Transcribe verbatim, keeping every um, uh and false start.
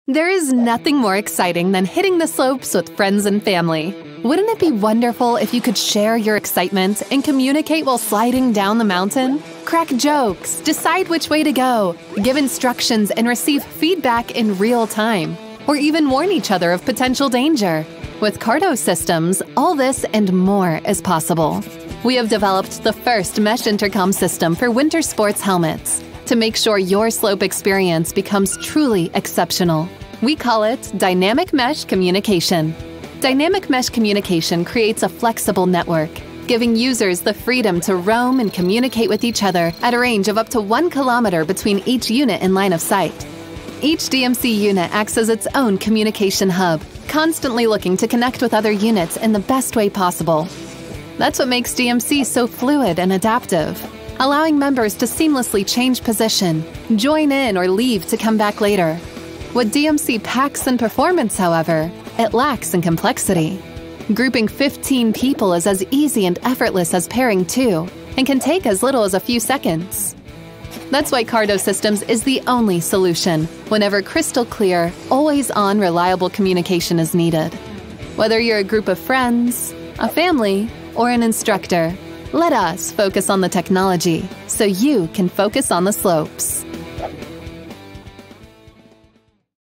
There is nothing more exciting than hitting the slopes with friends and family. Wouldn't it be wonderful if you could share your excitement and communicate while sliding down the mountain? Crack jokes, decide which way to go, give instructions, and receive feedback in real time, or even warn each other of potential danger. With Cardo Systems, all this and more is possible. We have developed the first mesh intercom system for winter sports helmets to make sure your slope experience becomes truly exceptional. We call it Dynamic Mesh Communication. Dynamic Mesh Communication creates a flexible network, giving users the freedom to roam and communicate with each other at a range of up to one kilometer between each unit in line of sight. Each D M C unit acts as its own communication hub, constantly looking to connect with other units in the best way possible. That's what makes D M C so fluid and adaptive, allowing members to seamlessly change position, join in, or leave to come back later. What D M C packs in performance, however, it lacks in complexity. Grouping fifteen people is as easy and effortless as pairing two, and can take as little as a few seconds. That's why Cardo Systems is the only solution whenever crystal clear, always-on reliable communication is needed. Whether you're a group of friends, a family, or an instructor, let us focus on the technology so you can focus on the slopes.